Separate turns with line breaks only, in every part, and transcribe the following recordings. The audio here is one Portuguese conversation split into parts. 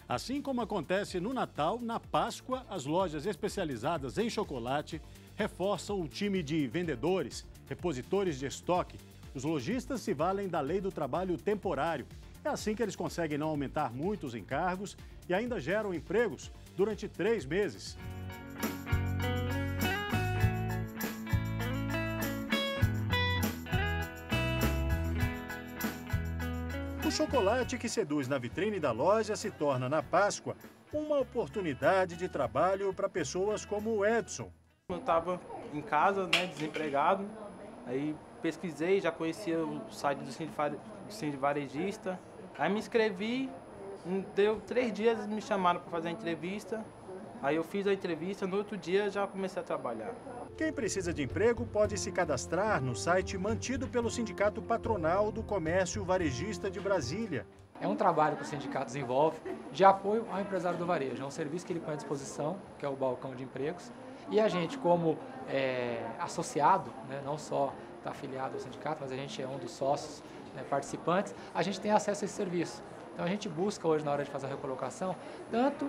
Assim como acontece no Natal, na Páscoa, as lojas especializadas em chocolate reforçam o time de vendedores, repositores de estoque. Os lojistas se valem da lei do trabalho temporário. É assim que eles conseguem não aumentar muito os encargos e ainda geram empregos durante 3 meses. O chocolate que seduz na vitrine da loja se torna, na Páscoa, uma oportunidade de trabalho para pessoas como o Edson.
Eu estava em casa, né, desempregado, aí pesquisei, já conhecia o site do Sindi Varejista, aí me inscrevi, deu 3 dias, me chamaram para fazer a entrevista, aí eu fiz a entrevista, no outro dia já comecei a trabalhar.
Quem precisa de emprego pode se cadastrar no site mantido pelo Sindicato Patronal do Comércio Varejista de Brasília.
É um trabalho que o sindicato desenvolve de apoio ao empresário do varejo. É um serviço que ele põe à disposição, que é o balcão de empregos. E a gente, como associado, né, não só está afiliado ao sindicato, mas a gente é um dos sócios, né, participantes, a gente tem acesso a esse serviço. Então a gente busca hoje, na hora de fazer a recolocação, tanto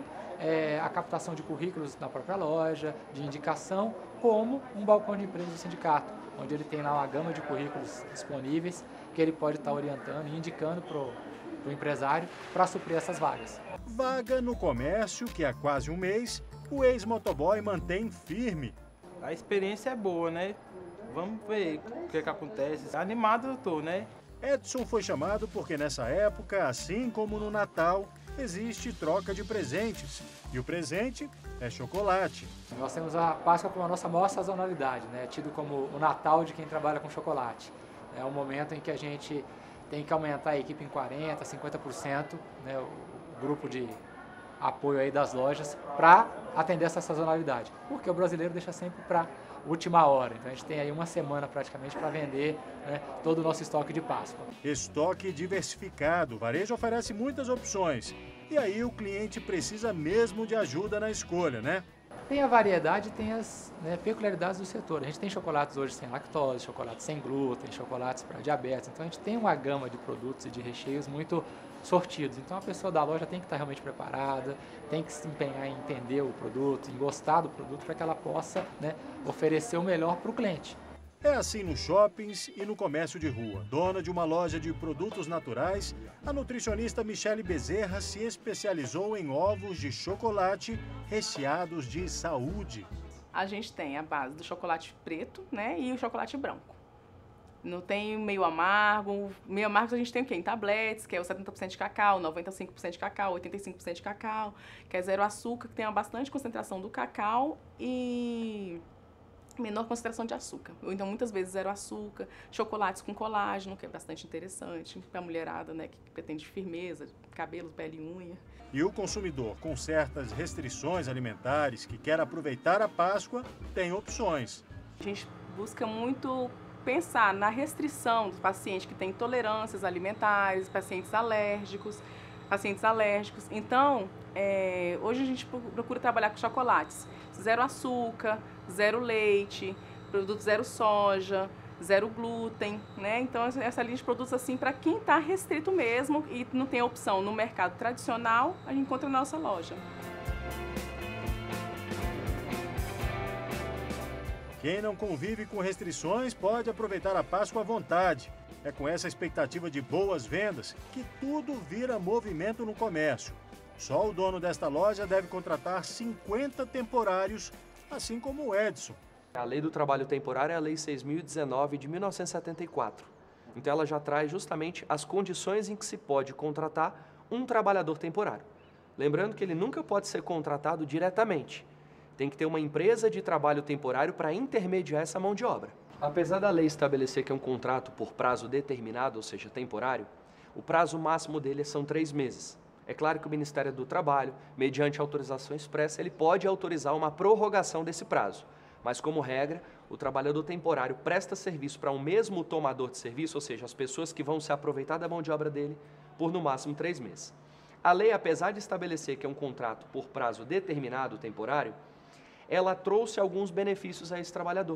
a captação de currículos na própria loja, de indicação, como um balcão de empregos do sindicato, onde ele tem lá uma gama de currículos disponíveis que ele pode estar orientando e indicando para o empresário para suprir essas vagas.
Vaga no comércio que há quase um mês o ex-motoboy mantém firme.
A experiência é boa, né? Vamos ver o que acontece. Animado eu tô, né?
Edson foi chamado porque nessa época, assim como no Natal, existe troca de presentes. E o presente é chocolate.
Nós temos a Páscoa como a nossa maior sazonalidade, né? Tido como o Natal de quem trabalha com chocolate. É um momento em que a gente tem que aumentar a equipe em 40%, 50%, né? O grupo de apoio aí das lojas para atender essa sazonalidade. Porque o brasileiro deixa sempre para última hora. Então a gente tem aí uma semana praticamente para vender, né, todo o nosso estoque de Páscoa.
Estoque diversificado. O varejo oferece muitas opções. E aí o cliente precisa mesmo de ajuda na escolha, né?
Tem a variedade e tem as peculiaridades do setor. A gente tem chocolates hoje sem lactose, chocolates sem glúten, chocolates para diabetes. Então a gente tem uma gama de produtos e de recheios muito sortidos. Então a pessoa da loja tem que estar realmente preparada, tem que se empenhar em entender o produto, em gostar do produto para que ela possa, né, oferecer o melhor para o cliente.
É assim nos shoppings e no comércio de rua. Dona de uma loja de produtos naturais, a nutricionista Michele Bezerra se especializou em ovos de chocolate recheados de saúde.
A gente tem a base do chocolate preto, né, e o chocolate branco. Não tem meio amargo. Meio amargo a gente tem o quê? Em tabletes, que é o 70% de cacau, 95% de cacau, 85% de cacau, que é zero açúcar, que tem uma bastante concentração do cacau e menor concentração de açúcar. Ou então, muitas vezes, zero açúcar. Chocolates com colágeno, que é bastante interessante para a mulherada, né, que pretende firmeza, cabelo, pele e unha.
E o consumidor com certas restrições alimentares que quer aproveitar a Páscoa tem opções.
A gente busca muito pensar na restrição dos pacientes que têm intolerâncias alimentares, pacientes alérgicos. Então, hoje a gente procura trabalhar com chocolates zero açúcar, zero leite, produtos zero soja, zero glúten, né? Então, essa linha de produtos assim para quem está restrito mesmo e não tem opção no mercado tradicional, a gente encontra na nossa loja.
Quem não convive com restrições pode aproveitar a Páscoa à vontade. É com essa expectativa de boas vendas que tudo vira movimento no comércio. Só o dono desta loja deve contratar 50 temporários, assim como o Edson.
A Lei do Trabalho Temporário é a Lei 6.019 de 1974. Então ela já traz justamente as condições em que se pode contratar um trabalhador temporário. Lembrando que ele nunca pode ser contratado diretamente. Tem que ter uma empresa de trabalho temporário para intermediar essa mão de obra. Apesar da lei estabelecer que é um contrato por prazo determinado, ou seja, temporário, o prazo máximo dele são 3 meses. É claro que o Ministério do Trabalho, mediante autorização expressa, ele pode autorizar uma prorrogação desse prazo. Mas, como regra, o trabalhador temporário presta serviço para um mesmo tomador de serviço, ou seja, as pessoas que vão se aproveitar da mão de obra dele, por no máximo 3 meses. A lei, apesar de estabelecer que é um contrato por prazo determinado temporário, ela trouxe alguns benefícios a esse trabalhador.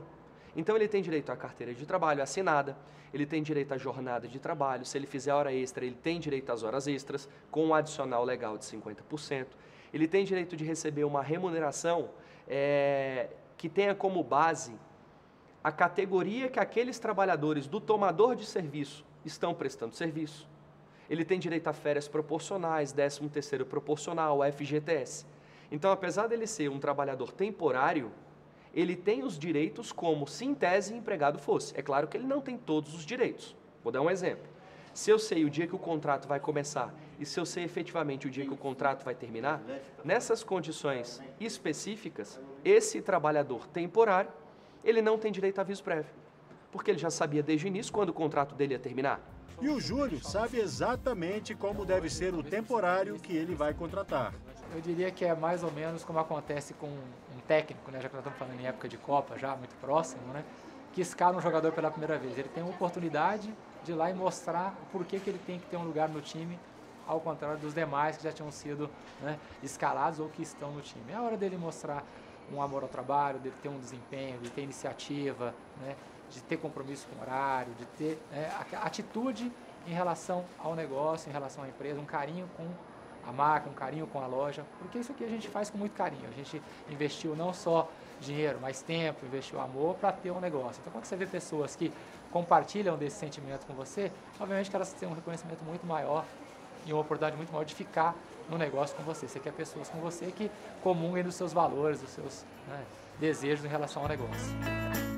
Então ele tem direito à carteira de trabalho assinada, ele tem direito à jornada de trabalho, se ele fizer hora extra, ele tem direito às horas extras, com um adicional legal de 50%. Ele tem direito de receber uma remuneração que tenha como base a categoria que aqueles trabalhadores do tomador de serviço estão prestando serviço. Ele tem direito a férias proporcionais, 13º proporcional, FGTS. Então, apesar dele ser um trabalhador temporário, ele tem os direitos como se em tese empregado fosse. É claro que ele não tem todos os direitos. Vou dar um exemplo. Se eu sei o dia que o contrato vai começar e se eu sei efetivamente o dia que o contrato vai terminar, nessas condições específicas, esse trabalhador temporário, ele não tem direito a aviso prévio, porque ele já sabia desde o início quando o contrato dele ia terminar.
E o Júlio sabe exatamente como deve ser o temporário que ele vai contratar.
Eu diria que é mais ou menos como acontece com um técnico, né, já que nós estamos falando em época de Copa, já muito próximo, né, que escala um jogador pela primeira vez. Ele tem uma oportunidade de ir lá e mostrar o porquê que ele tem que ter um lugar no time, ao contrário dos demais que já tinham sido, né, escalados ou que estão no time. É a hora dele mostrar um amor ao trabalho, dele ter um desempenho, de ter iniciativa, né, de ter compromisso com o horário, de ter atitude em relação ao negócio, em relação à empresa, um carinho com a marca, um carinho com a loja, porque isso aqui a gente faz com muito carinho. A gente investiu não só dinheiro, mas tempo, investiu amor para ter um negócio. Então, quando você vê pessoas que compartilham desse sentimento com você, obviamente que elas têm um reconhecimento muito maior e uma oportunidade muito maior de ficar no negócio com você. Você quer pessoas com você que comunguem dos seus valores, dos seus desejos em relação ao negócio.